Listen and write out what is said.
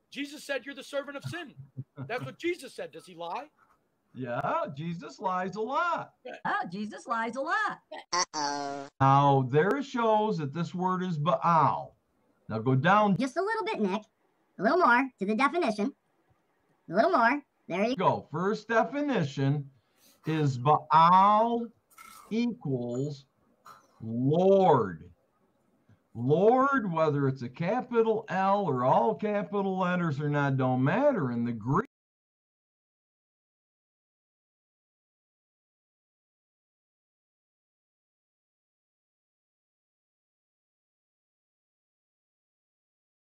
Jesus said you're the servant of sin. That's what Jesus said. Does he lie? Yeah, Jesus lies a lot. Oh, Jesus lies a lot. Uh-oh. Now, there it shows that this word is Baal. Now go down Just a little bit, Nick. A little more to the definition. A little more. There you go. First definition is Baal equals Lord. Lord, whether it's a capital L or all capital letters or not, don't matter. In the Greek,